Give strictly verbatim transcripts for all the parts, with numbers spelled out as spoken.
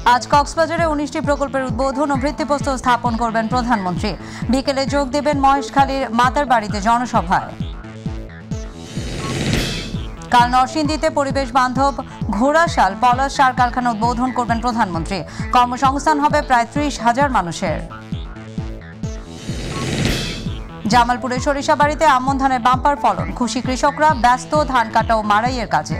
আজ কক্সবাজারে উনিশটি প্রকল্পের উদ্বোধন ও ভিত্তিপ্রস্তর স্থাপন করবেন প্রধানমন্ত্রী। বিকেলে যোগ দেবেন মহেশখালীর মাতার বাড়িতে জনসভায়। কাল নরসিংদীতে পরিবেশ বান্ধব ঘোড়াশাল পলাশ সার কারখানা উদ্বোধন করবেন প্রধানমন্ত্রী। কর্মসংস্থান হবে প্রায় ত্রিশ হাজার মানুষের। জামালপুরের সরিষাবাড়িতে আমন ধানের বাম্পার ফলন, খুশি কৃষকরা, ব্যস্ত ধান কাটা ও মাড়াইয়ের কাজে।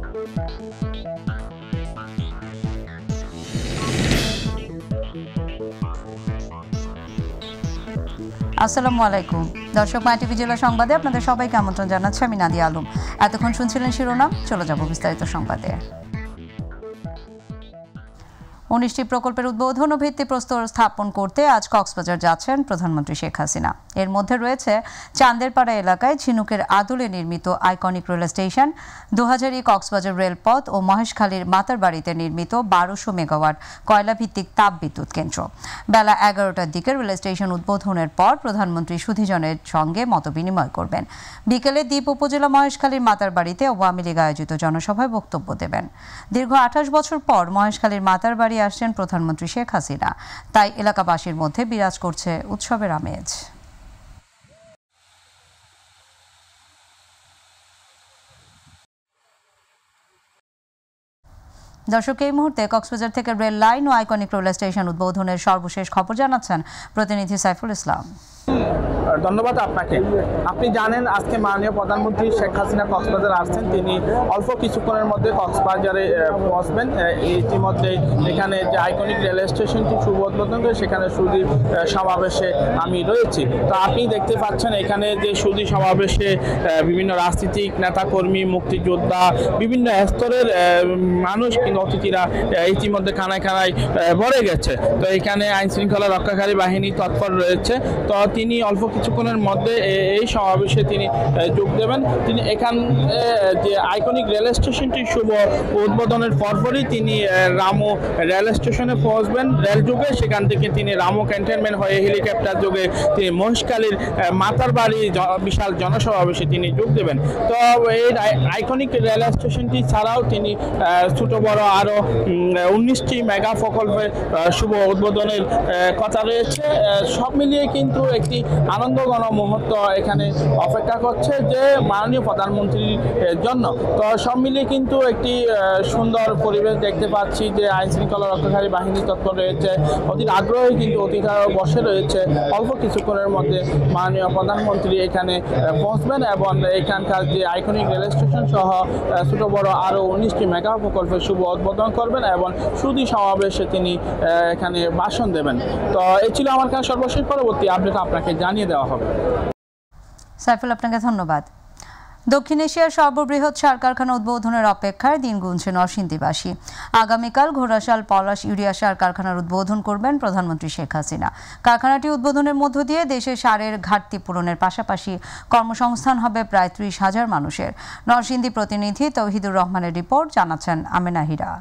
আসসালামু আলাইকুম দর্শক, মাইটিভি জেলা সংবাদে আপনাদের সবাইকে আমন্ত্রণ জানাচ্ছি আমি নাদিয়া আলম। এতক্ষণ শুনছিলেন শিরোনাম, চলে যাব বিস্তারিত সংবাদে। উনিশটি প্রকল্পের উদ্বোধন ও ভিত্তিপ্রস্তর স্থাপন করতে আজ কক্সবাজার যাচ্ছেন প্রধানমন্ত্রী শেখ হাসিনা। এর মধ্যে রয়েছে চান্দেরপাড়া এলাকায় ঝিনুকের আদলে নির্মিত iconic rail station, Dohazari Cox's Bazar রেলপথ ও মহেশখালীর মাতার বাড়িতে নির্মিত বারোশো মেগাওয়াট কয়লাভিত্তিক তাপ বিদ্যুৎ কেন্দ্র। বেলা এগারোটার দিকে রেল স্টেশন উদ্বোধনের পর প্রধানমন্ত্রী সুধীজনের সঙ্গে মতবিনিময় করবেন। বিকেলে দ্বীপ উপজেলা মহেশখালীর মাতার বাড়িতে আওয়ামী লীগ আয়োজিত জনসভায় বক্তব্য দেবেন। দীর্ঘ আঠাশ বছর পর মহেশখালীর মাতার বাড়ি আসছেন প্রধানমন্ত্রী শেখ হাসিনা, তাই এলাকাবাসীর মধ্যে বিরাজ করছে উৎসবের আমেজ। দর্শক, এই মুহূর্তে কক্সবাজার থেকে রেল লাইন ও আইকনিক রেল স্টেশন উদ্বোধনের সর্বশেষ খবর জানাচ্ছেন প্রতিনিধি সাইফুল ইসলাম। ধন্যবাদ আপনাকে। আপনি জানেন আজকে মাননীয় প্রধানমন্ত্রী শেখ হাসিনা কক্সবাজার আসছেন। তিনি অল্প কিছুক্ষণের মধ্যে কক্সবাজারে পৌঁছবেন। ইতিমধ্যে এখানে যে আইকনিক রেল স্টেশনটি শুভ উদ্বোধন করে সেখানে সুধী সমাবেশে আমি রয়েছি। তো আপনি দেখতে পাচ্ছেন এখানে যে সুধী সমাবেশে বিভিন্ন রাজনীতিক নেতাকর্মী, মুক্তিযোদ্ধা, বিভিন্ন স্তরের মানুষ কিন্তু অতিথিরা ইতিমধ্যে খানায় খানায় ভরে গেছে। তো এখানে আইন শৃঙ্খলা রক্ষাকারী বাহিনী তৎপর রয়েছে। তো তিনি অল্প কিছুক্ষণের মধ্যে এই সমাবেশে তিনি যোগ দেবেন। তিনি এখান যে আইকনিক রেল স্টেশনটি শুভ উদ্বোধনের পরপরই তিনি রামু রেল স্টেশনে পৌঁছবেন রেল যুগে। সেখান থেকে তিনি রামু ক্যান্টনমেন্ট হয়ে হেলিকপ্টার যোগে তিনি মহেশখালীর মাতার বাড়ি বিশাল জনসমাবেশে তিনি যোগ দেবেন। তো এই আইকনিক রেল স্টেশনটি ছাড়াও তিনি ছোট বড় আরও উনিশটি মেগা প্রকল্পের শুভ উদ্বোধনের কথা রয়েছে। সব মিলিয়ে কিন্তু একটি আনন্দঘন মুহূর্ত এখানে অপেক্ষা করছে যে মাননীয় প্রধানমন্ত্রীর জন্য। তো সব মিলিয়ে কিন্তু একটি সুন্দর পরিবেশ দেখতে পাচ্ছি যে আইন শৃঙ্খলা রক্ষাকারী বাহিনী তৎপর রয়েছে, অতি আগ্রহে কিন্তু অতিথিরাও বসে রয়েছে। অল্প কিছুক্ষণের মধ্যে মাননীয় প্রধানমন্ত্রী এখানে পৌঁছবেন এবং এখানকার যে আইকনিক রেল স্টেশন সহ ছোট বড় আরও উনিশটি মেগা প্রকল্পের শুভ উদ্বোধন করবেন এবং সুধী সমাবেশে তিনি এখানে ভাষণ দেবেন। তো এই ছিল আমার কাছে সর্বশেষ। পরবর্তী আপডেট আপনাকে জানিয়ে দেওয়া হবে। সাইফুল, আপনাকে ধন্যবাদ। দক্ষিণ এশিয়ার সর্ববৃহৎ সার কারখানা উদ্বোধনের অপেক্ষায় দিন গুনছে নরসিংদীবাসী। আগামীকাল ঘোড়াশাল পলাশ ইউরিয়া সার কারখানার উদ্বোধন করবেন প্রধানমন্ত্রী শেখ হাসিনা। কারখানাটি উদ্বোধনের মধ্য দিয়ে দেশে সারের ঘাটতি পূরণের পাশাপাশি কর্মসংস্থান হবে প্রায় ত্রিশ হাজার মানুষের। নরসিংদী প্রতিনিধি তৌহিদুর রহমানের রিপোর্ট, জানাচ্ছেন আমেনা হীরা।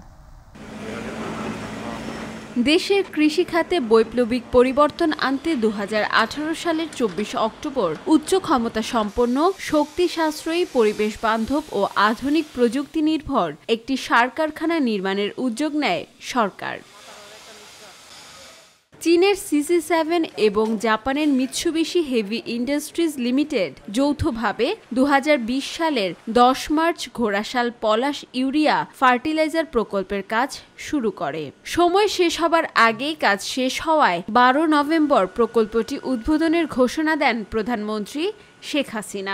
দেশের কৃষি খাতে বৈপ্লবিক পরিবর্তন আনতে দু হাজার আঠারো সালের চব্বিশে অক্টোবর উচ্চ ক্ষমতা সম্পন্ন, শক্তি সাশ্রয়ী, পরিবেশ বান্ধব ও আধুনিক প্রযুক্তি নির্ভর একটি সার কারখানা নির্মাণের উদ্যোগ নেয় সরকার। চীনের সিসি সেভেন এবং জাপানের মিৎসুবিশি হেভি ইন্ডাস্ট্রিজ লিমিটেড যৌথভাবে দু হাজার বিশ সালের দশ March Ghorashal Palash urea fertiliser প্রকল্পের কাজ শুরু করে। সময় শেষ হবার আগেই কাজ শেষ হওয়ায় বারো নভেম্বর প্রকল্পটি উদ্বোধনের ঘোষণা দেন প্রধানমন্ত্রী শেখ হাসিনা।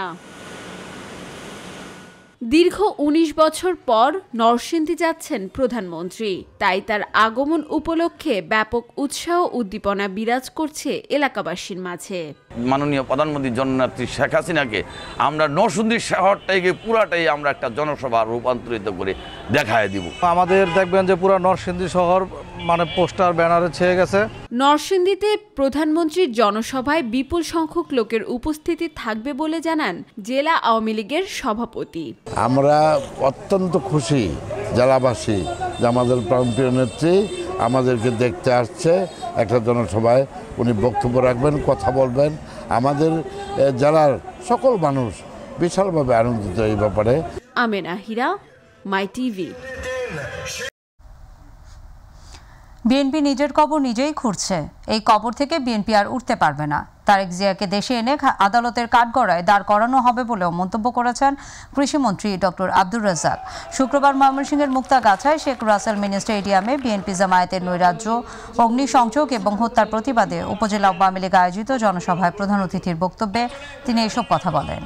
দীর্ঘ উনিশ বছর পর নরসিংদী যাচ্ছেন প্রধানমন্ত্রী, তাই তার আগমন উপলক্ষে ব্যাপক উৎসাহ উদ্দীপনা বিরাজ করছে এলাকাবাসীর মাঝে। মাননীয় প্রধানমন্ত্রী জননেত্রী শেখ হাসিনাকে আমরা নরসিংদী শহরটাকে পুরাটাই আমরা একটা জনসভা রূপান্তরিত করে দেখায় দিব। আমাদের দেখবেন যে পুরো নরসিংদী শহর মানে পোস্টার ব্যানারে ছেয়ে গেছে। নরসিংদীতে প্রধানমন্ত্রীর জনসভায় বিপুল সংখ্যক লোকের উপস্থিতি থাকবে বলে জানান জেলা আওয়ামী লীগের সভাপতি। আমরা অত্যন্ত খুশি জেলাবাসী যে আমাদের প্রাণপ্রিয় নেত্রী আমাদেরকে দেখতে আসছে। একটা জনসভায় উনি বক্তব্য রাখবেন, কথা বলবেন। আমাদের জেলার সকল মানুষ বিশালভাবে আনন্দিত এই ব্যাপারে। আমেনা হীরা, মাইটিভি। বিএনপি নিজের কবর নিজেই খুঁড়ছে। এই কবর থেকে বিএনপি আর উঠতে পারবে না। তারেক জিয়াকে দেশে এনে আদালতের কাঠগড়ায় দাঁড় করানো হবে বলেও মন্তব্য করেছেন কৃষিমন্ত্রী ডক্টর আব্দুর রাজ্জাক। শুক্রবার ময়মনসিংহের মুক্তাগাছায় শেখ রাসেল মিনি স্টেডিয়ামে বিএনপি জামায়াতের নৈরাজ্য, অগ্নিসংযোগ এবং হত্যার প্রতিবাদে উপজেলা আওয়ামী লীগ আয়োজিত জনসভায় প্রধান অতিথির বক্তব্যে তিনি এসব কথা বলেন।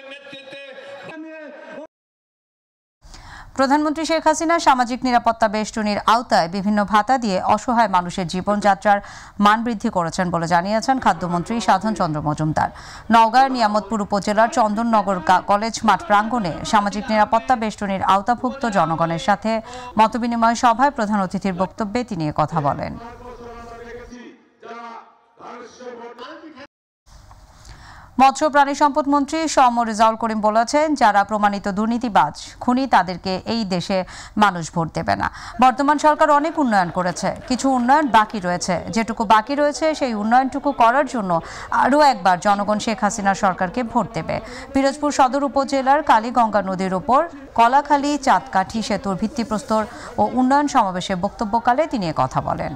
প্রধানমন্ত্রী শেখ হাসিনা সামাজিক নিরাপত্তা বেষ্টনীর আওতায় বিভিন্ন ভাতা দিয়ে অসহায় মানুষের জীবনযাত্রার মান বৃদ্ধি করেছেন বলে জানিয়েছেন খাদ্যমন্ত্রী সাধন চন্দ্র মজুমদার। নওগাঁর নিয়ামতপুর উপজেলার চন্দননগর কলেজ মাঠ প্রাঙ্গণে সামাজিক নিরাপত্তা বেষ্টনীর আওতাভুক্ত জনগণের সাথে মতবিনিময় সভায় প্রধান অতিথির বক্তব্যে তিনি এ কথা বলেন। মৎস্য প্রাণী সম্পদ মন্ত্রী সম রেজাউল করিম বলেছেন, যারা প্রমাণিত দুর্নীতিবাজ খুনি তাদেরকে এই দেশে মানুষ ভোট দেবে না। বর্তমান সরকার অনেক উন্নয়ন করেছে, কিছু উন্নয়ন বাকি রয়েছে। যেটুকু বাকি রয়েছে সেই উন্নয়নটুকু করার জন্য আরও একবার জনগণ শেখ হাসিনা সরকারকে ভোট দেবে। পিরোজপুর সদর উপজেলার কালীগঙ্গা নদীর উপর কলাখালী চাঁদকাঠি সেতুর ভিত্তিপ্রস্তর ও উন্নয়ন সমাবেশে বক্তব্যকালে তিনি এ কথা বলেন।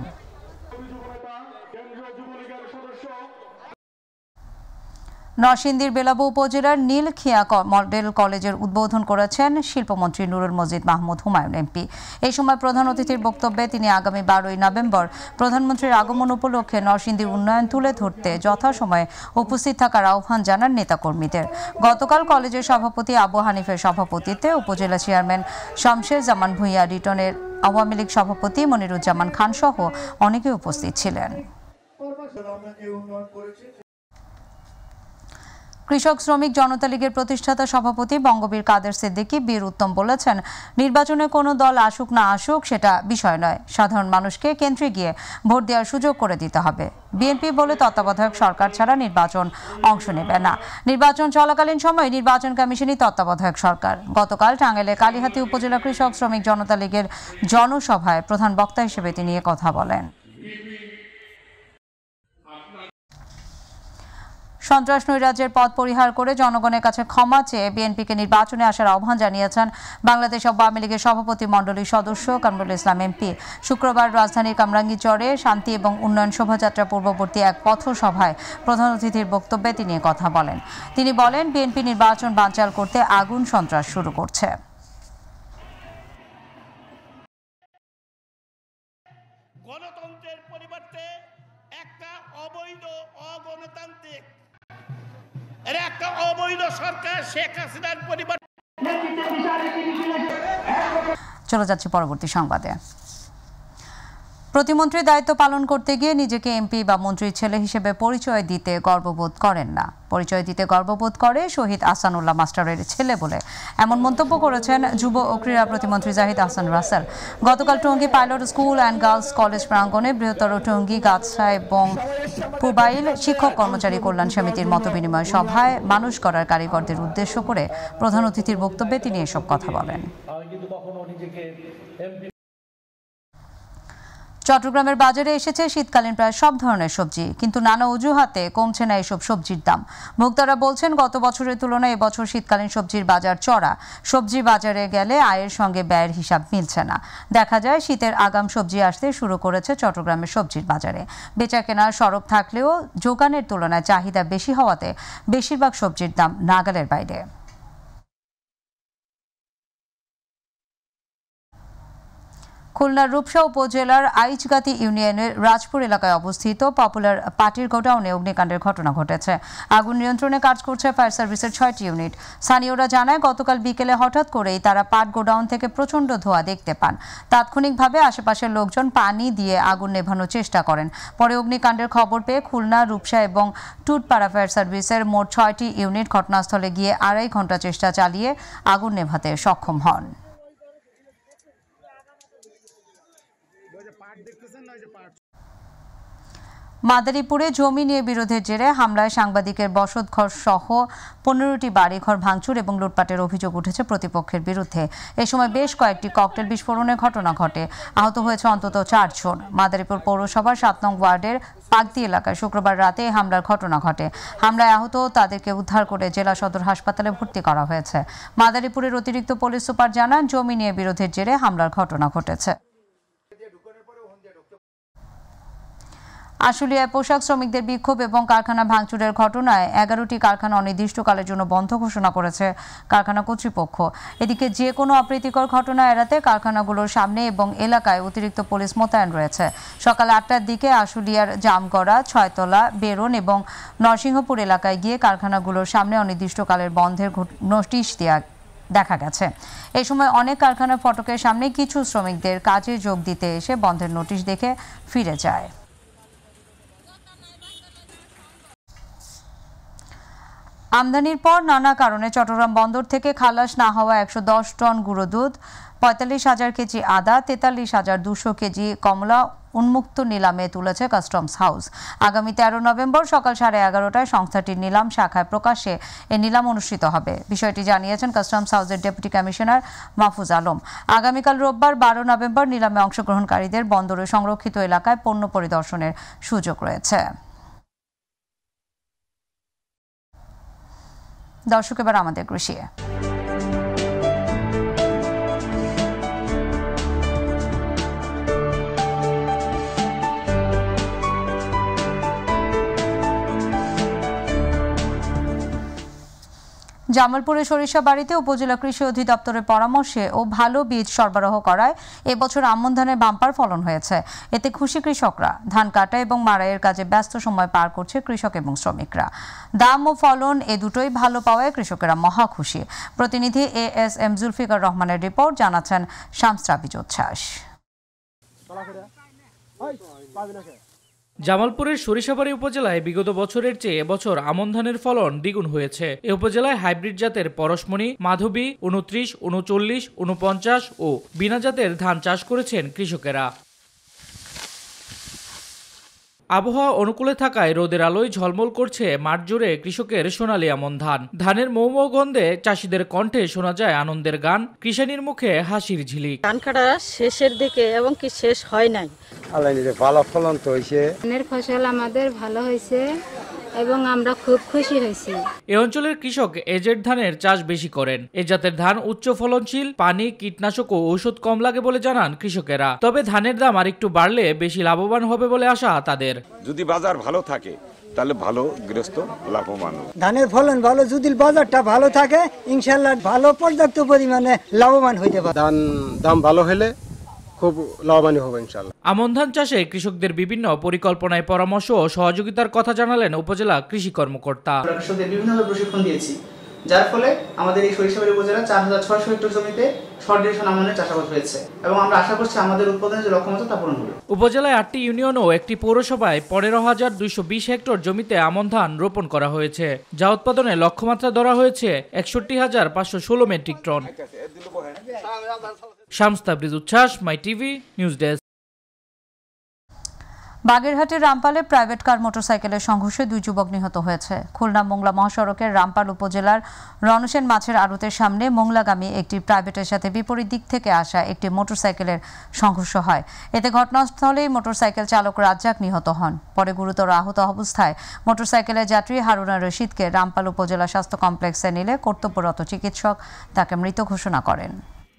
নরসিংদীর বেলাবো উপজেলার নীলখিয়া মডেল কলেজের উদ্বোধন করেছেন শিল্পমন্ত্রী নুরুল মজিদ মাহমুদ হুমায়ুন এমপি। এই সময় প্রধান অতিথির বক্তব্যে তিনি আগামী বারোই নভেম্বর প্রধানমন্ত্রীর আগমন উপলক্ষে নরসিংদীর উন্নয়ন তুলে ধরতে যথাসময়ে উপস্থিত থাকার আহ্বান জানান নেতাকর্মীদের। গতকাল কলেজের সভাপতি আবু হানিফের সভাপতিত্বে উপজেলা চেয়ারম্যান শমশের জামান ভূঁইয়া, রিটনের আওয়ামী লীগ সভাপতি মনিরুজ্জামান খান সহ অনেকে উপস্থিত ছিলেন। কৃষক শ্রমিক জনতা লীগের প্রতিষ্ঠাতা সভাপতি বঙ্গবীর কাদের সিদ্দিকী বীর উত্তম বলেছেন, নির্বাচনে কোনো দল আসুক না আসুক সেটা বিষয় নয়, সাধারণ মানুষকে কেন্দ্রে গিয়ে ভোট দেওয়ার সুযোগ করে দিতে হবে। বিএনপি বলে তত্ত্বাবধায়ক সরকার ছাড়া নির্বাচন অংশ নেবে না। নির্বাচন চলাকালীন সময় নির্বাচন কমিশনই তত্ত্বাবধায়ক সরকার। গতকাল টাঙ্গাইলে কালিহাতী উপজেলা কৃষক শ্রমিক জনতা লীগের জনসভায় প্রধান বক্তা হিসেবে তিনি এ কথা বলেন। সন্ত্রাস নৈরাজ্যের পথ পরিহার করে জনগণের কাছে ক্ষমা চেয়ে বিএনপিকে নির্বাচনে আসার আহ্বান জানিয়েছেন বাংলাদেশ আওয়ামী লীগের সভাপতি মণ্ডলীর সদস্য কামরুল ইসলাম এমপি। শুক্রবার রাজধানীর কামরাঙ্গীরচরে শান্তি এবং উন্নয়ন শোভাযাত্রা পূর্ববর্তী এক পথসভায় প্রধান অতিথির বক্তব্যে তিনি কথা বলেন। তিনি বলেন, বিএনপি নির্বাচন বানচাল করতে আগুন সন্ত্রাস শুরু করছে। গণতন্ত্রের পরিবর্তে একটা অবৈধ অগণতান্ত্রিক এর একটা অবৈধ সরকার শেখ হাসিনার পরিবর্তে। চলে যাচ্ছে পরবর্তী সংবাদে। প্রতিমন্ত্রীর দায়িত্ব পালন করতে গিয়ে নিজেকে এমপি বা মন্ত্রীর ছেলে হিসেবে পরিচয় দিতে গর্ববোধ করেন না, পরিচয় দিতে গর্ববোধ করে শহীদ আহসানুল্লাহ মাস্টারের ছেলে বলে এমন মন্তব্য করেছেন যুব ও ক্রীড়া প্রতিমন্ত্রী জাহিদ আহসান রাসেল। গতকাল Tongi pilot school and girls college প্রাঙ্গণে বৃহত্তর টঙ্গী গাছা এবং পুবাইল শিক্ষক কর্মচারী কল্যাণ সমিতির মতবিনিময় সভায় মানুষ গড়ার কারিগরদের উদ্দেশ্য করে প্রধান অতিথির বক্তব্যে তিনি এসব কথা বলেন। চট্টগ্রামের বাজারে এসেছে শীতকালীন প্রায় সব ধরনের সবজি, কিন্তু নানা অজুহাতে কমছে না এসব সবজির দাম। ভোক্তারা বলছেন, গত বছরের তুলনায় এবছর শীতকালীন সবজির বাজার চড়া। সবজি বাজারে গেলে আয়ের সঙ্গে ব্যয়ের হিসাব মিলছে না। দেখা যায় শীতের আগাম সবজি আসতে শুরু করেছে চট্টগ্রামের সবজির বাজারে। বেচা কেনার সরব থাকলেও যোগানের তুলনায় চাহিদা বেশি হওয়াতে বেশিরভাগ সবজির দাম নাগালের বাইরে। খুলনার রূপসা উপজেলার আইচগাতি ইউনিয়নের রাজপুর এলাকায় অবস্থিত পপুলার পাটির গোডাউনে অগ্নিকাণ্ডের ঘটনা ঘটেছে। আগুন নিয়ন্ত্রণে কাজ করছে ফায়ার সার্ভিসের ছয়টি ইউনিট। স্থানীয়রা জানায়, গতকাল বিকেলে হঠাৎ করেই তারা পাট গোডাউন থেকে প্রচণ্ড ধোঁয়া দেখতে পান। তাৎক্ষণিকভাবে আশেপাশের লোকজন পানি দিয়ে আগুন নেভানোর চেষ্টা করেন। পরে অগ্নিকাণ্ডের খবর পেয়ে খুলনা, রূপসা এবং টুটপাড়া ফায়ার সার্ভিসের মোট ছয়টি ইউনিট ঘটনাস্থলে গিয়ে আড়াই ঘন্টা চেষ্টা চালিয়ে আগুন নেভাতে সক্ষম হন। মাদারীপুরে জমি নিয়ে বিরোধের জেরে হামলায় সাংবাদিকের বসতঘর সহ পনেরোটি বাড়িঘর ভাঙচুর এবং লুটপাটের অভিযোগ উঠেছে প্রতিপক্ষের বিরুদ্ধে। এ সময় বেশ কয়েকটি ককটেল বিস্ফোরণের ঘটনা ঘটে। আহত হয়েছে অন্তত চারজন। মাদারীপুর পৌরসভার সাত নং ওয়ার্ডের পাগদি এলাকায় শুক্রবার রাতে হামলার ঘটনা ঘটে। হামলায় আহত তাদেরকে উদ্ধার করে জেলা সদর হাসপাতালে ভর্তি করা হয়েছে। মাদারীপুরের অতিরিক্ত পুলিশ সুপার জানান, জমি নিয়ে বিরোধের জেরে হামলার ঘটনা ঘটেছে। আশুলিয়ায় পোশাক শ্রমিকদের বিক্ষোভ এবং কারখানা ভাঙচুরের ঘটনায় এগারোটি কারখানা অনির্দিষ্টকালের জন্য বন্ধ ঘোষণা করেছে কারখানা কর্তৃপক্ষ। এদিকে যে কোনো অপ্রীতিকর ঘটনা এড়াতে কারখানাগুলোর সামনে এবং এলাকায় অতিরিক্ত পুলিশ মোতায়েন রয়েছে। সকাল আটটার দিকে আশুলিয়ার জামগড়া, ছয়তলা, বেরন এবং নরসিংহপুর এলাকায় গিয়ে কারখানাগুলোর সামনে অনির্দিষ্টকালের বন্ধের নোটিশ দেওয়া দেখা গেছে। এই সময় অনেক কারখানার ফটকের সামনে কিছু শ্রমিকদের কাজে যোগ দিতে এসে বন্ধের নোটিশ দেখে ফিরে যায়। আমদানির পর নানা কারণে চট্টগ্রাম বন্দর থেকে খালাস না হওয়া একশো দশ টন গুঁড়ো দুধ, পঁয়তাল্লিশ হাজার কেজি আদা, তেতাল্লিশ হাজার দুশো কেজি কমলা উন্মুক্ত নিলামে তুলেছে কাস্টমস হাউস। আগামী তেরো নভেম্বর সকাল সাড়ে এগারোটায় সংস্থাটির নিলাম শাখায় প্রকাশ্যে এ নিলাম অনুষ্ঠিত হবে। বিষয়টি জানিয়েছেন কাস্টমস হাউসের ডেপুটি কমিশনার মাহফুজ আলম। আগামীকাল রোববার বারো নভেম্বর নিলামে অংশগ্রহণকারীদের বন্দরে সংরক্ষিত এলাকায় পণ্য পরিদর্শনের সুযোগ রয়েছে। দর্শক, এবার আমাদের কৃষি। জামালপুরের সরিষাবাড়িতে উপজেলা কৃষি অধিদপ্তরের পরামর্শে ও ভালো বীজ সরবরাহ করায় এবছর আমন ধানের বাম্পার ফলন হয়েছে। এতে খুশি কৃষকরা। ধান কাটা এবং মাড়াইয়ের কাজে ব্যস্ত সময় পার করছে কৃষক এবং শ্রমিকরা। দাম ও ফলন এ দুটোই ভালো পাওয়ায় কৃষকেরা মহা খুশি। প্রতিনিধি এ এস এম জুলফিকার রহমানের রিপোর্ট, জানাচ্ছেন শামস রাবিজ উচ্ছ্বাস। জামালপুরের সরিষাবাড়ি উপজেলায় বিগত বছরের চেয়ে এবছর আমন ধানের ফলন দ্বিগুণ হয়েছে। এ উপজেলায় হাইব্রিড জাতের পরশমণি, মাধবী, উনত্রিশ, উনচল্লিশ, উনপঞ্চাশ ও বিনা জাতের ধান চাষ করেছেন কৃষকেরা। আবহাওয়া অনুকূলে থাকায় রোদের আলোয় ঝলমল করছে মাঠ জুড়ে কৃষকের সোনালী আমন ধান। ধানের মৌমৌ গন্ধে চাষিদের কণ্ঠে শোনা যায় আনন্দের গান, কৃষানীর মুখে হাসির ঝিলিক। ধান কাটা শেষের দিকে এবং কি শেষ হয় নাই, ভালো ফলন তো হয়েছে। ধানের ফসল আমাদের ভালো হয়েছে এবং আমরা খুব খুশি হয়েছি। এ অঞ্চলের কৃষক এজেড ধানের চাষ বেশি করেন। এ জাতের ধান উচ্চ ফলনশীল, পানি, কীটনাশক ও ঔষধ কম লাগে বলে জানান কৃষকেরা। তবে ধানের দাম আর একটু বাড়লে বেশি লাভবান হবে বলে আশা তাদের। যদি বাজার ভালো থাকে তাহলে ভালো গৃহস্থ লাভবান। ধানের ফলন ভালো, যদি বাজারটা ভালো থাকে ইনশাআল্লাহ ভালো পর্যাপ্ত পরিমাণে লাভবান হইতে পারে। ধান দাম ভালো হলে খুব লাভবান হবে ইনশাআল্লাহ। আমন ধান চাষে কৃষকদের বিভিন্ন পরিকল্পনায় পরামর্শ ও সহযোগিতার কথা জানালেন উপজেলা কৃষি কর্মকর্তা। কৃষকদের বিভিন্নভাবে প্রশিক্ষণ দিয়েছি, যার ফলে আমাদের এই সরিষাবাড়ি উপজেলা চার হাজার ছয়শো হেক্টর জমিতে শর্ট ডিউরেশন আমনের চাষাবাদ হয়েছে এবং আমরা আশা করছি আমাদের উৎপাদনের যে লক্ষ্যমাত্রা তা পূরণ হবে। উপজেলায় আটটি ইউনিয়ন ও একটি পৌরসভায় পনেরো হাজার দুইশো বিশ হেক্টর জমিতে আমন ধান রোপণ করা হয়েছে, যা উৎপাদনে লক্ষ্যমাত্রা ধরা হয়েছে একষট্টি হাজার পাঁচশো ষোলো মেট্রিক টন। শামস তাবরিজ উচ্ছ্বাস, মাই টিভি নিউজ ডেস্ক। বাগেরহাটের রামপালে প্রাইভেট কার মোটরসাইকেলের সংঘর্ষে দুই যুবক নিহত হয়েছে। খুলনা মোংলা মহাসড়কের রামপাল উপজেলার রনসেন মাছের আড়তের সামনে মোংলাগামী একটি প্রাইভেটের সাথে বিপরীত দিক থেকে আসা একটি মোটরসাইকেলের সংঘর্ষ হয়। এতে ঘটনাস্থলেই মোটরসাইকেল চালক রাজ্জাক নিহত হন। পরে গুরুতর আহত অবস্থায় মোটরসাইকেলের যাত্রী হারুনা রশিদকে রামপাল উপজেলা স্বাস্থ্য কমপ্লেক্সে নিলে কর্তব্যরত চিকিৎসক তাকে মৃত ঘোষণা করেন।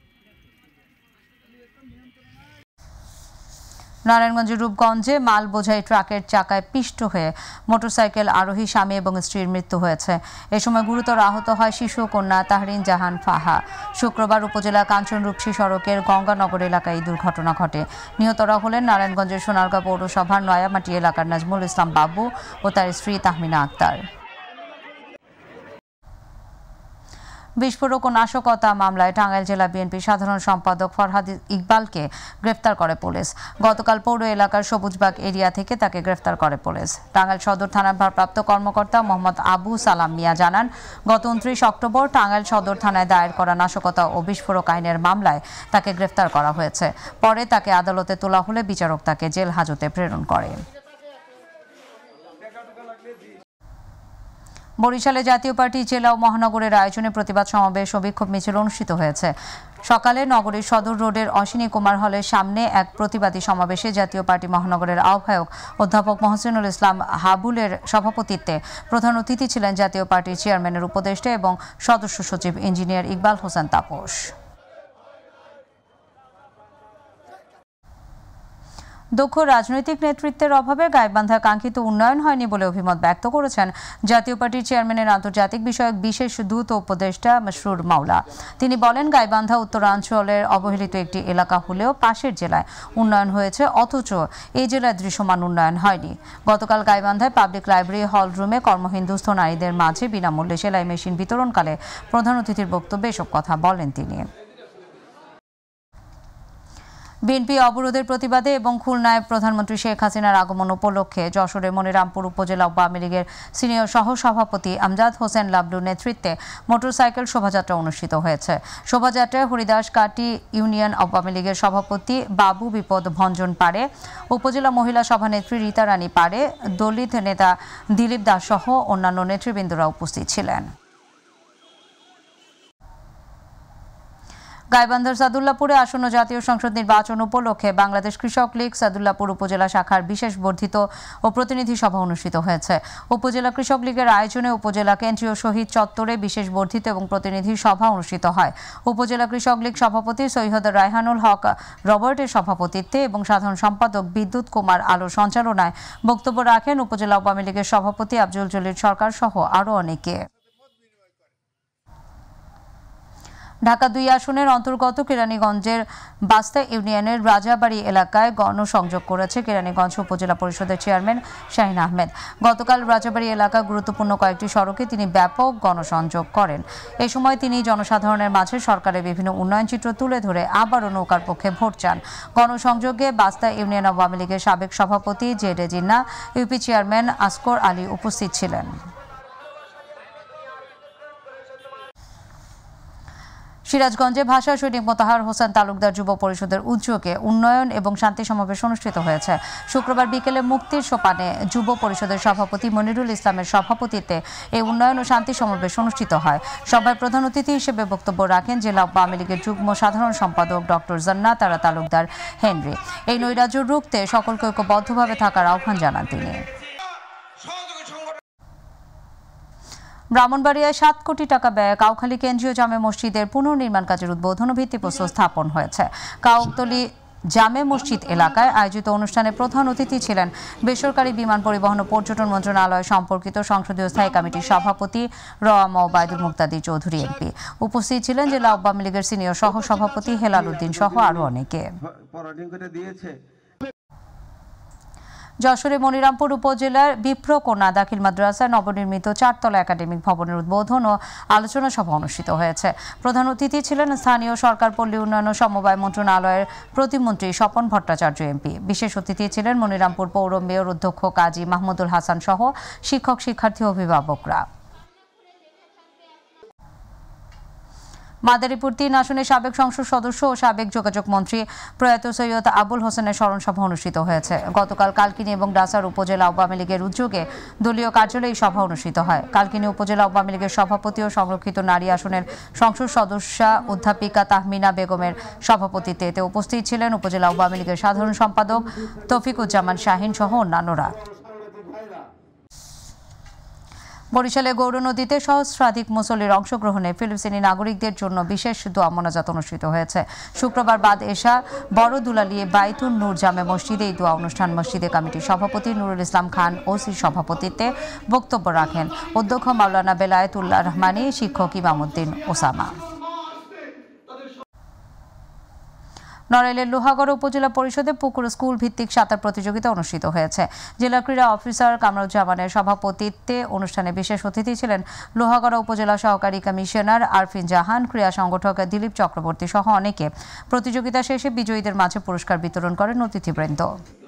নারায়ণগঞ্জের রূপগঞ্জে মাল বোঝাই ট্রাকের চাকায় পিষ্ট হয়ে মোটরসাইকেল আরোহী স্বামী এবং স্ত্রীর মৃত্যু হয়েছে। এ সময় গুরুতর আহত হয় শিশু কন্যা তাহরিন জাহান ফাহা। শুক্রবার উপজেলা কাঞ্চনরূপসী সড়কের গঙ্গানগর এলাকায় এই দুর্ঘটনা ঘটে। নিহতরা হলেন নারায়ণগঞ্জের সোনারগাঁ পৌরসভার নয়ামাটি এলাকার নাজমুল ইসলাম বাবু ও তার স্ত্রী তাহমিনা আক্তার। বিস্ফোরক ও নাশকতা মামলায় টাঙ্গাইল জেলা বিএনপির সাধারণ সম্পাদক ফরহাদ ইকবালকে গ্রেফতার করে পুলিশ। গতকাল পৌর এলাকার সবুজবাগ এরিয়া থেকে তাকে গ্রেফতার করে পুলিশ। টাঙ্গাইল সদর থানার ভারপ্রাপ্ত কর্মকর্তা মোহাম্মদ আবু সালাম মিয়া জানান, গত উনত্রিশ অক্টোবর টাঙ্গাইল সদর থানায় দায়ের করা নাশকতা ও বিস্ফোরক আইনের মামলায় তাকে গ্রেফতার করা হয়েছে। পরে তাকে আদালতে তোলা হলে বিচারক তাকে জেল হাজতে প্রেরণ করে। বরিশালে জাতীয় পার্টি জেলা ও মহানগরের আয়োজনে প্রতিবাদ সমাবেশ ও বিক্ষোভ মিছিল অনুষ্ঠিত হয়েছে। সকালে নগরীর সদর রোডের অশ্বিনী কুমার হলের সামনে এক প্রতিবাদী সমাবেশে জাতীয় পার্টি মহানগরের আহ্বায়ক অধ্যাপক মহসিনুল ইসলাম হাবুলের সভাপতিত্বে প্রধান অতিথি ছিলেন জাতীয় পার্টির চেয়ারম্যানের উপদেষ্টা এবং সদস্য সচিব ইঞ্জিনিয়ার ইকবাল হোসেন তাপস। দক্ষ রাজনৈতিক নেতৃত্বের অভাবে গাইবান্ধায় কাঙ্ক্ষিত উন্নয়ন হয়নি বলে অভিমত ব্যক্ত করেছেন জাতীয় পার্টির চেয়ারম্যানের আন্তর্জাতিক বিষয়ক বিশেষ দূত ও উপদেষ্টা মশরুর মাওলা। তিনি বলেন, গাইবান্ধা উত্তরাঞ্চলের অবহেলিত একটি এলাকা হলেও পাশের জেলায় উন্নয়ন হয়েছে, অথচ এই জেলায় দৃশ্যমান উন্নয়ন হয়নি। গতকাল গাইবান্ধায় পাবলিক লাইব্রেরি হল রুমে কর্মহীন দুস্থ নারীদের মাঝে বিনামূল্যে সেলাই মেশিন বিতরণকালে প্রধান অতিথির বক্তব্যে এসব কথা বলেন তিনি। বিএনপি অবরোধের প্রতিবাদে এবং খুলনায় প্রধানমন্ত্রী শেখ হাসিনার আগমন উপলক্ষে যশোরের মনিরামপুর উপজেলা আওয়ামী লীগের সিনিয়র সহ সভাপতি আমজাদ হোসেন লাবলুর নেতৃত্বে মোটরসাইকেল শোভাযাত্রা অনুষ্ঠিত হয়েছে। শোভাযাত্রায় হরিদাস কাটি ইউনিয়ন আওয়ামী লীগের সভাপতি বাবু বিপদ ভঞ্জন পাড়ে, উপজেলা মহিলা সভানেত্রী রীতা রানী পাড়ে, দলিত নেতা দিলীপ দাস সহ অন্যান্য নেতৃবৃন্দরা উপস্থিত ছিলেন। গাইবান্ধার সাদুল্লাপুরে আসন্ন জাতীয় সংসদ নির্বাচন উপলক্ষে বাংলাদেশ কৃষক লীগ সাদুল্লাপুর উপজেলা শাখার বিশেষ বর্ধিত ও প্রতিনিধি সভা অনুষ্ঠিত হয়েছে। উপজেলা কৃষক লীগের আয়োজনে উপজেলা কেন্দ্রীয় শহীদ চত্বরে বিশেষ বর্ধিত এবং প্রতিনিধি সভা অনুষ্ঠিত হয়। উপজেলা কৃষক লীগ সভাপতি সৈয়দ রায়হানুল হক রবার্টের সভাপতিত্বে এবং সাধারণ সম্পাদক বিদ্যুৎ কুমার আলোর সঞ্চালনায় বক্তব্য রাখেন উপজেলা আওয়ামী লীগের সভাপতি আব্দুল জলিল সরকার সহ আরও অনেকে। ঢাকা দুই আসনের অন্তর্গত কেরানীগঞ্জের বাস্তা ইউনিয়নের রাজাবাড়ি এলাকায় গণসংযোগ করেছে কেরানীগঞ্জ উপজেলা পরিষদের চেয়ারম্যান শাহিন আহমেদ। গতকাল রাজাবাড়ি এলাকা গুরুত্বপূর্ণ কয়েকটি সড়কে তিনি ব্যাপক গণসংযোগ করেন। এ সময় তিনি জনসাধারণের মাঝে সরকারের বিভিন্ন উন্নয়ন চিত্র তুলে ধরে আবারও নৌকার পক্ষে ভোট চান। গণসংযোগে বাস্তা ইউনিয়ন আওয়ামী লীগের সাবেক সভাপতি জেডে জিন্না, ইউপি চেয়ারম্যান আসকর আলী উপস্থিত ছিলেন। সিরাজগঞ্জে ভাষা সৈনিক মোতাহার হোসেন তালুকদার যুব পরিষদের উদ্যোগে উন্নয়ন এবং শান্তি সমাবেশ অনুষ্ঠিত হয়েছে। শুক্রবার বিকেলে মুক্তির সোপানে যুব পরিষদের সভাপতি মনিরুল ইসলামের সভাপতিত্বে এই উন্নয়ন ও শান্তি সমাবেশ অনুষ্ঠিত হয়। সভায় প্রধান অতিথি হিসেবে বক্তব্য রাখেন জেলা আওয়ামী লীগের যুগ্ম সাধারণ সম্পাদক ডক্টর জান্নাত তারা তালুকদার হেনরি। এই নৈরাজ্য রুখতে সকলকে ঐক্যবদ্ধভাবে থাকার আহ্বান জানান তিনি। ব্রাহ্মণবাড়িয়ায় সাত কোটি টাকা ব্যয়ে কাউখালী কেন্দ্রীয় জামে মসজিদের পুনর্নির্মাণ কাজের উদ্বোধন ও ভিত্তিপ্রস্তর স্থাপন হয়েছে। কাউতলী জামে মসজিদ এলাকায় আয়োজিত অনুষ্ঠানে প্রধান অতিথি ছিলেন বেসরকারি বিমান পরিবহন ও পর্যটন মন্ত্রণালয় সম্পর্কিত সংসদীয় স্থায়ী কমিটির সভাপতি রওয়াম ওবায়দুল মুক্তাদির চৌধুরী এমপি। উপস্থিত ছিলেন জেলা আওয়ামী লীগের সিনিয়র সহ সভাপতি হেলাল উদ্দিন সহ আরও অনেকে। যশোরের মনিরামপুর উপজেলার বিপ্রকোনা দাখিল মাদ্রাসায় নবনির্মিত চারতলা একাডেমিক ভবনের উদ্বোধন ও আলোচনা সভা অনুষ্ঠিত হয়েছে। প্রধান অতিথি ছিলেন স্থানীয় সরকার পল্লী উন্নয়ন ও সমবায় মন্ত্রণালয়ের প্রতিমন্ত্রী স্বপন ভট্টাচার্য এমপি। বিশেষ অতিথি ছিলেন মনিরামপুর পৌর মেয়র অধ্যক্ষ কাজী মাহমুদুল হাসান সহ শিক্ষক শিক্ষার্থী অভিভাবকরা। মাদারীপুর তিন আসনের সাবেক সংসদ সদস্য ও সাবেক যোগাযোগ মন্ত্রী প্রয়াত সৈয়দ আবুল হোসেনের স্মরণ সভা অনুষ্ঠিত হয়েছে। গতকাল কালকিনি এবং ডাসার উপজেলা আওয়ামী লীগের উদ্যোগে দলীয় কার্যালয়ে এই সভা অনুষ্ঠিত হয়। কালকিনি উপজেলা আওয়ামী লীগের সভাপতি ও সংরক্ষিত নারী আসনের সংসদ সদস্যা অধ্যাপিকা তাহমিনা বেগমের সভাপতিত্বে এতে উপস্থিত ছিলেন উপজেলা আওয়ামী লীগের সাধারণ সম্পাদক তৌফিকুজ্জামান শাহিন সহ অন্যান্যরা। বরিশালে গৌর নদীতে সহস্রাধিক মুসল্লির অংশগ্রহণে ফিলিস্তিনি নাগরিকদের জন্য বিশেষ দোয়া মোনাজাত অনুষ্ঠিত হয়েছে। শুক্রবার বাদ এশা বড় দুলালিয়ে বাইতুন নূর জামে মসজিদে এই দোয়া অনুষ্ঠান মসজিদে কমিটির সভাপতি নুরুল ইসলাম খান ওসির সভাপতিত্বে বক্তব্য রাখেন অধ্যক্ষ মাওলানা বেলায়েতুল্লাহ রহমানী, শিক্ষক ইমামউদ্দিন ওসামা। নড়াইলের লোহাগড় উপজেলা পরিষদে পুকুর স্কুল ভিত্তিক সাঁতার প্রতিযোগিতা অনুষ্ঠিত হয়েছে। জেলা ক্রীড়া অফিসার কামরুজ্জামানের সভাপতিত্বে অনুষ্ঠানে বিশেষ অতিথি ছিলেন লোহাগড় উপজেলা সহকারী কমিশনার আরফিন জাহান, ক্রীড়া সংগঠক দিলীপ চক্রবর্তী সহ অনেকে। প্রতিযোগিতা শেষে বিজয়ীদের মাঝে পুরস্কার বিতরণ করেন অতিথিবৃন্দ।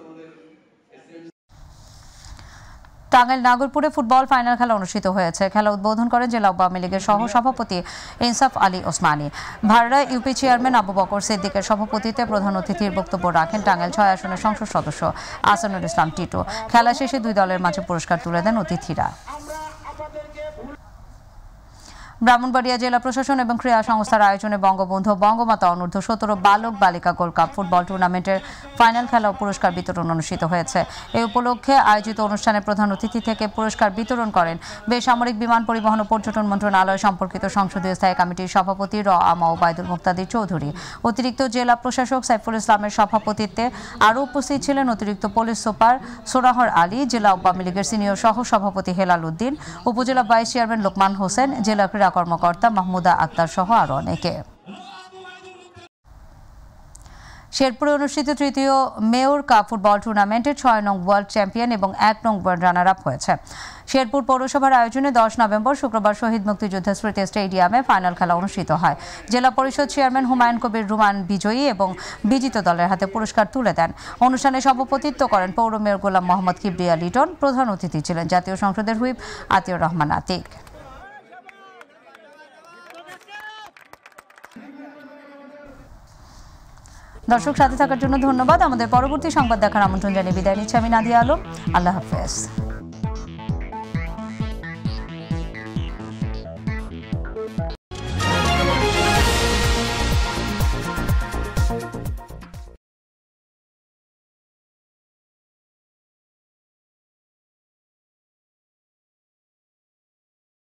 টাঙ্গাইল নাগরপুরে ফুটবল ফাইনাল খেলা অনুষ্ঠিত হয়েছে। খেলা উদ্বোধন করেন জেলা আওয়ামী লীগের সহ সভাপতি ইনসাফ আলী ওসমানী। ভাড়া ইউপি চেয়ারম্যান আবু বকর সিদ্দিকের সভাপতিত্বে প্রধান অতিথির বক্তব্য রাখেন টাঙ্গাইল ছয় আসনের সংসদ সদস্য আসানুল ইসলাম টিটু। খেলা শেষে দুই দলের মাঝে পুরস্কার তুলে দেন অতিথিরা। ব্রাহ্মণবাড়িয়া জেলা প্রশাসন এবং ক্রীড়া সংস্থার আয়োজনে বঙ্গবন্ধু বঙ্গমাতা অনূর্ধ্ব সতেরো বালক বালিকা গোল্ড কাপ ফুটবল টুর্নামেন্টের ফাইনাল খেলা ও পুরস্কার বিতরণ অনুষ্ঠিত হয়েছে। এই উপলক্ষে আয়োজিত অনুষ্ঠানে প্রধান অতিথি থেকে পুরস্কার বিতরণ করেন বেসামরিক বিমান পরিবহন ও পর্যটন মন্ত্রণালয় সম্পর্কিত সংসদীয় স্থায়ী কমিটির সভাপতি র আমা ওবায়দুল মুক্তাদির চৌধুরী। অতিরিক্ত জেলা প্রশাসক সাইফুল ইসলামের সভাপতিত্বে আরও উপস্থিত ছিলেন অতিরিক্ত পুলিশ সুপার সোনাহর আলী, জেলা আওয়ামী লীগের সিনিয়র সহ সভাপতি হেলাল উদ্দিন, উপজেলা ভাইস চেয়ারম্যান লোকমান হোসেন, জেলা ক্রীড়া কর্মকর্তা মাহমুদা আক্তার সহ আরো অনেকে। শেরপুরে অনুষ্ঠিত তৃতীয় মেয়র কাপ ফুটবল টুর্নামেন্টের ছয় নং ওয়ার্ল্ড চ্যাম্পিয়ন এবং এক নং ওয়ার্ল্ড রানার আপ হয়েছে। শেরপুর পৌরসভার আয়োজনে দশ নভেম্বর শুক্রবার শহীদ মুক্তিযোদ্ধা স্মৃতি স্টেডিয়ামে ফাইনাল খেলা অনুষ্ঠিত হয়। জেলা পরিষদ চেয়ারম্যান হুমায়ুন কবির রুমান বিজয়ী এবং বিজিত দলের হাতে পুরস্কার তুলে দেন। অনুষ্ঠানে সভাপতিত্ব করেন পৌর মেয়র গোলাম মোহাম্মদ কিবরিয়া লিটন। প্রধান অতিথি ছিলেন জাতীয় সংসদের হুইপ আতিউর রহমান আতিক। দর্শক সাথে থাকার জন্য ধন্যবাদ। আমাদের পরবর্তী সংবাদ দেখার আমন্ত্রণ জানিয়ে বিদায় নিচ্ছি আমি নাদিয়া আলম। আল্লাহ হাফেজ।